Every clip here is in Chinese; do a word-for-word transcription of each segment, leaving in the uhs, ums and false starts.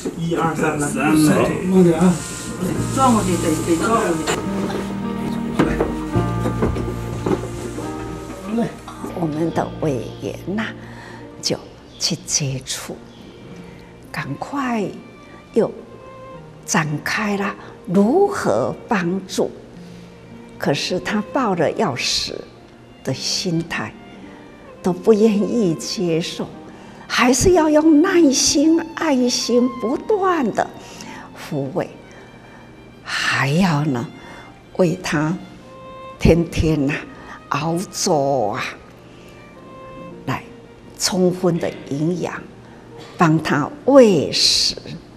一二三，来， 三来， 慢点啊！ 转过去得得转过去。 好嘞。 我们的委员呐、啊，就去接触，赶快又展开了如何帮助。可是他抱着要死的心态，都不愿意接受，还是要用耐心、爱心不断的抚慰，还要呢为他天天呐、啊、熬粥啊，来充分的营养，帮他喂食，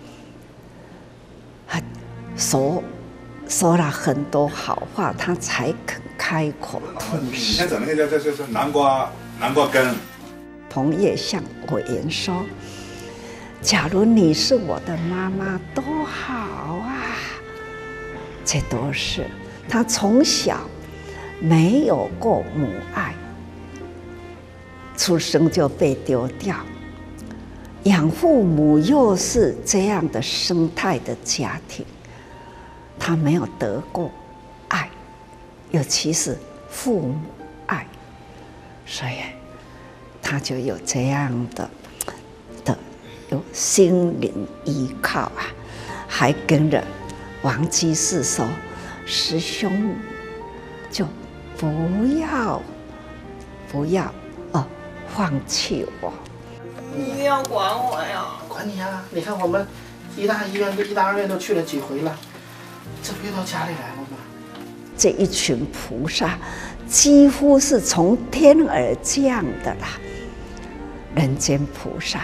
很说说了很多好话，他才肯开口吐你实。 先整那个叫叫叫南瓜南瓜羹。 彭业向委员说：“假如你是我的妈妈，多好啊！”这都是他从小没有过母爱，出生就被丢掉，养父母又是这样的生态的家庭，他没有得过爱，尤其是父母爱，所以他就有这样的的有心灵依靠啊，还跟着王居士说：“师兄，就不要不要哦，放弃我。” 你一定要管我呀！ 管你呀！你看我们医大医院、医大二院都去了几回了，这不又到家里来了吗？ 这一群菩萨几乎是从天而降的啦，人间菩萨，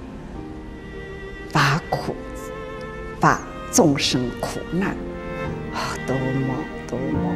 把苦，把众生苦难，啊，多么多么